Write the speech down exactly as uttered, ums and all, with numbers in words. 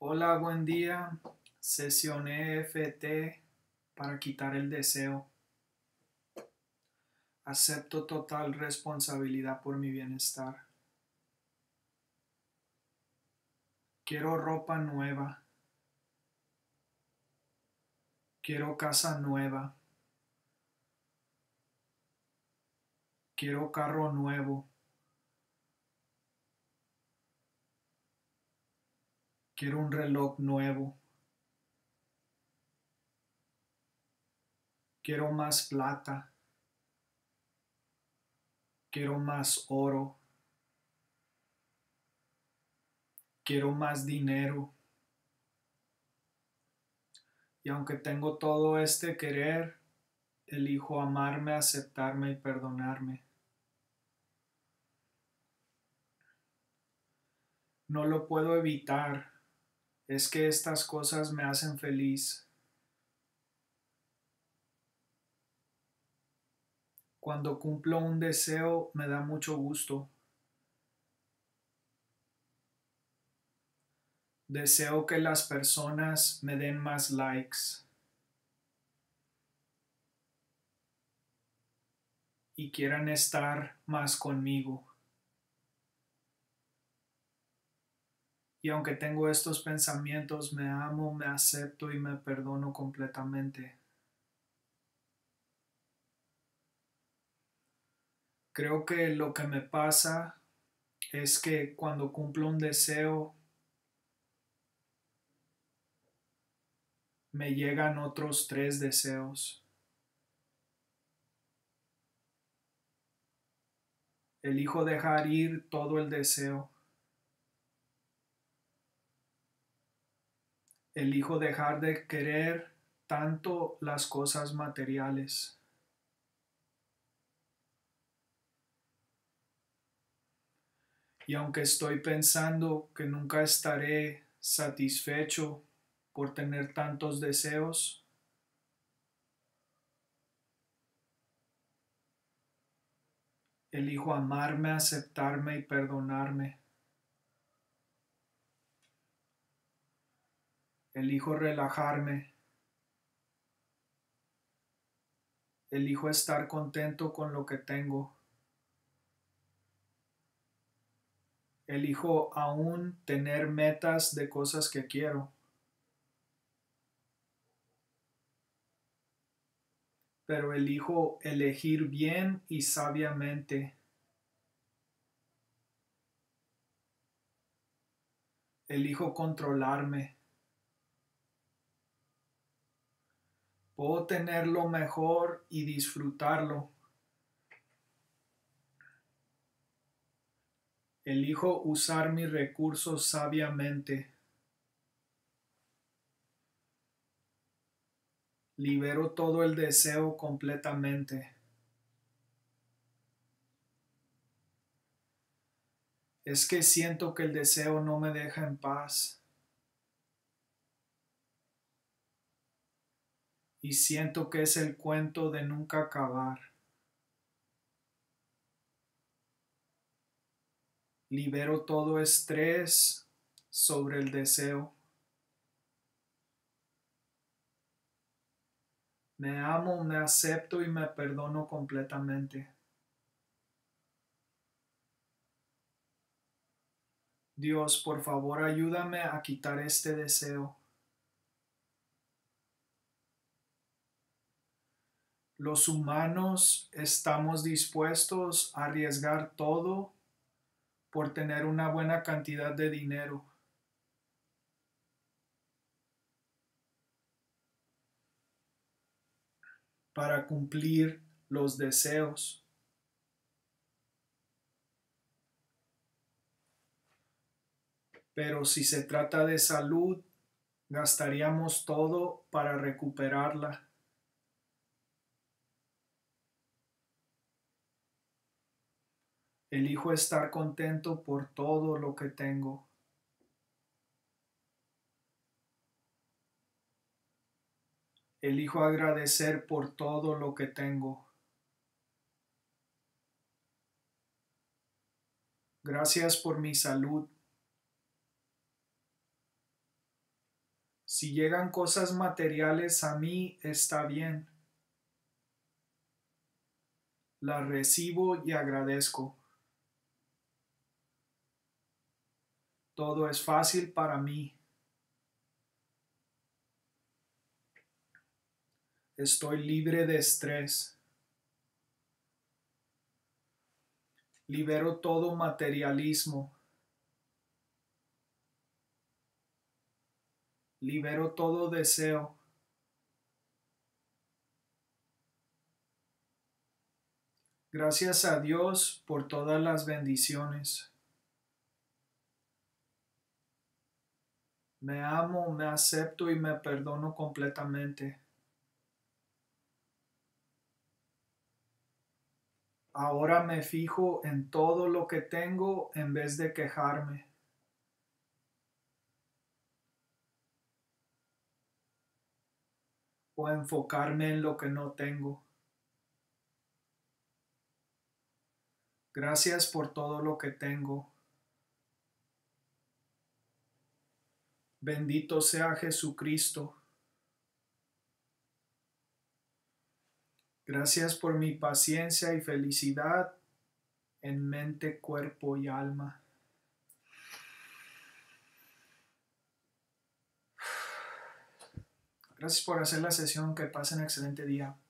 Hola, buen día. Sesión E F T para quitar el deseo. Acepto total responsabilidad por mi bienestar. Quiero ropa nueva. Quiero casa nueva. Quiero carro nuevo. Quiero un reloj nuevo. Quiero más plata. Quiero más oro. Quiero más dinero. Y aunque tengo todo este querer, elijo amarme, aceptarme y perdonarme. No lo puedo evitar. Es que estas cosas me hacen feliz. Cuando cumplo un deseo me da mucho gusto. Deseo que las personas me den más likes y quieran estar más conmigo. Y aunque tengo estos pensamientos, me amo, me acepto y me perdono completamente. Creo que lo que me pasa es que cuando cumplo un deseo, me llegan otros tres deseos. Elijo dejar ir todo el deseo. Elijo dejar de querer tanto las cosas materiales. Y aunque estoy pensando que nunca estaré satisfecho por tener tantos deseos, elijo amarme, aceptarme y perdonarme. Elijo relajarme. Elijo estar contento con lo que tengo. Elijo aún tener metas de cosas que quiero. Pero elijo elegir bien y sabiamente. Elijo controlarme. Puedo tener lo mejor y disfrutarlo. Elijo usar mis recursos sabiamente. Libero todo el deseo completamente. Es que siento que el deseo no me deja en paz. Y siento que es el cuento de nunca acabar. Libero todo estrés sobre el deseo. Me amo, me acepto y me perdono completamente. Dios, por favor, ayúdame a quitar este deseo. Los humanos estamos dispuestos a arriesgar todo por tener una buena cantidad de dinero. Para cumplir los deseos. Pero si se trata de salud, gastaríamos todo para recuperarla. Elijo estar contento por todo lo que tengo. Elijo agradecer por todo lo que tengo. Gracias por mi salud. Si llegan cosas materiales a mí, está bien. Las recibo y agradezco. Todo es fácil para mí. Estoy libre de estrés. Libero todo materialismo. Libero todo deseo. Gracias a Dios por todas las bendiciones. Me amo, me acepto y me perdono completamente. Ahora me fijo en todo lo que tengo en vez de quejarme. O enfocarme en lo que no tengo. Gracias por todo lo que tengo. Bendito sea Jesucristo. Gracias por mi paciencia y felicidad en mente, cuerpo y alma. Gracias por hacer la sesión. Que pasen excelente día.